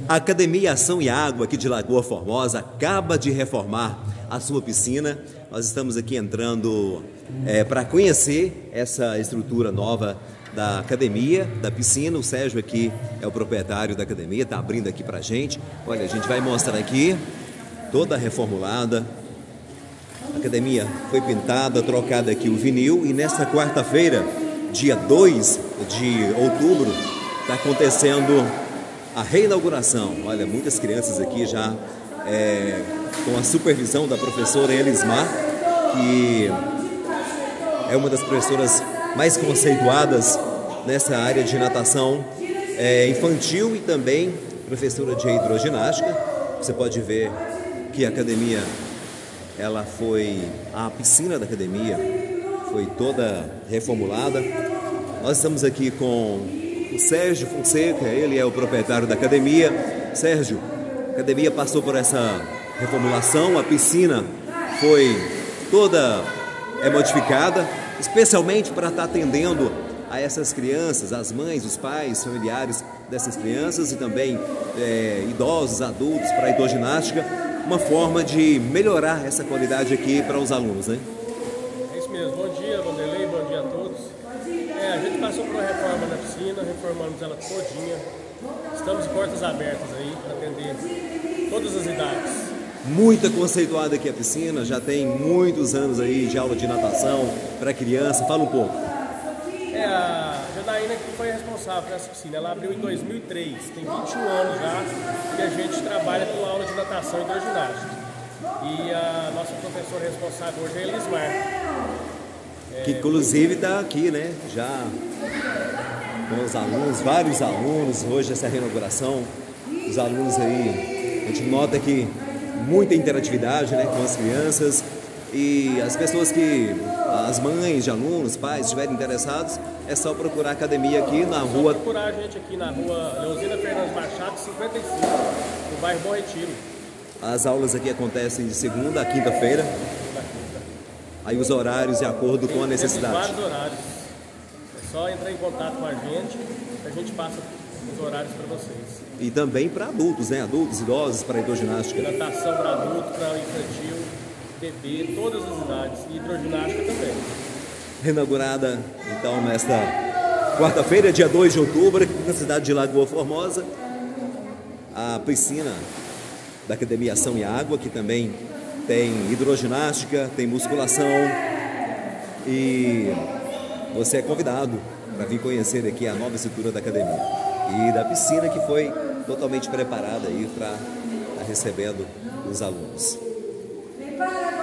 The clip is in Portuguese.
A Academia Ação e Água aqui de Lagoa Formosa acaba de reformar a sua piscina. Nós estamos aqui entrando para conhecer essa estrutura nova da academia, da piscina. O Sérgio aqui é o proprietário da academia, está abrindo aqui para a gente. Olha, a gente vai mostrar aqui, toda reformulada. A academia foi pintada, trocada aqui o vinil, e nesta quarta-feira, dia 2 de outubro, está acontecendo a reinauguração. Olha, muitas crianças aqui já com a supervisão da professora Elismar, que é uma das professoras mais conceituadas nessa área de natação infantil e também professora de hidroginástica. Você pode ver que a academia, a piscina da academia foi toda reformulada. Nós estamos aqui com o Sérgio Fonseca, ele é o proprietário da academia. Sérgio, a academia passou por essa reformulação, a piscina foi toda modificada, especialmente para estar atendendo a essas crianças, as mães, os pais, familiares dessas crianças e também idosos, adultos, para a hidroginástica, uma forma de melhorar essa qualidade aqui para os alunos, né? É isso mesmo. Bom dia, Vanderlei, bom dia a todos. A gente passou por uma reforma na piscina, reformamos ela todinha. Estamos de portas abertas aí para atender todas as idades. Muita conceituada aqui a piscina, já tem muitos anos aí de aula de natação para criança. Fala um pouco. A Janaína que foi responsável por essa piscina, ela abriu em 2003, tem 21 anos já que a gente trabalha com aula de natação e hidroginástica. E a nossa professora responsável hoje é a Elismar. Que inclusive está aqui, né, já com os alunos, vários alunos, hoje essa reinauguração, os alunos aí, a gente nota que muita interatividade, né, com as crianças, e as pessoas as mães de alunos, pais, estiverem interessados, é só procurar a academia aqui na rua. Só procurar a gente aqui na rua Leozina Fernandes Machado, 55, no bairro Bom Retiro. As aulas aqui acontecem de segunda a quinta-feira. Aí os horários de acordo com a necessidade. Tem vários horários. É só entrar em contato com a gente passa os horários para vocês. E também para adultos, né? Adultos, idosos, para hidroginástica. Natação para adulto, para infantil, bebê, todas as idades. E hidroginástica também. Reinaugurada, então, nesta quarta-feira, dia 2 de outubro, na cidade de Lagoa Formosa, a piscina da Academia Ação e Água, que também tem hidroginástica, tem musculação, e você é convidado para vir conhecer aqui a nova estrutura da academia e da piscina, que foi totalmente preparada aí para estar recebendo os alunos.